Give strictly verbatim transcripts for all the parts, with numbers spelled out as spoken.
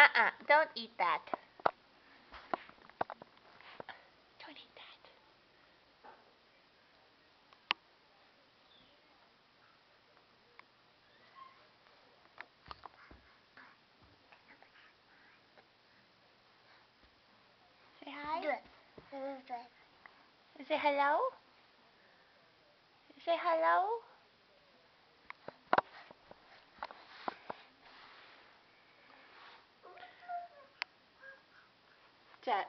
Uh-uh, don't eat that. Don't eat that. Say hi. Do it. Say hello. Say hello. Jet.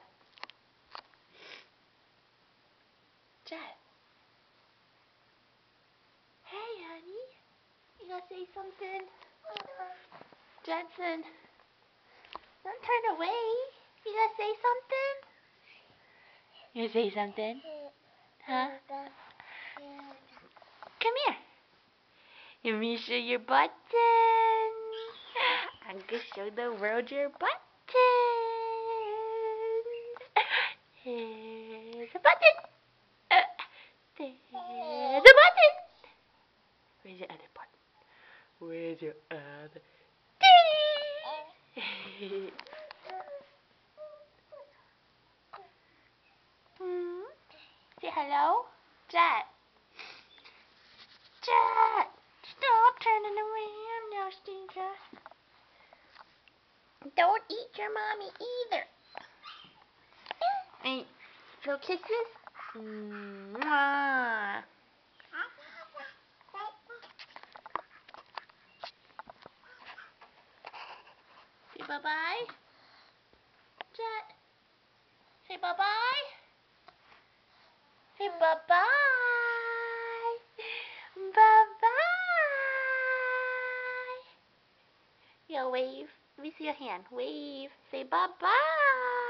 Jet. Hey, honey. You gonna say something? Jensen. Don't turn away. You gonna say something? You gonna say something? Huh? Come here. Let me show your button. I'm gonna show the world your button. Here's a button. Uh, there's a button. Where's your other button? Where's your other? hmm? Say hello, Jet. Jet, stop turning around now, Stinker. Don't eat your mommy either. And so kisses. Mwah. Say bye bye, Jet. Say bye bye. Say bye bye. Bye bye. Yeah, wave. Let me see your hand. Wave. Say bye bye.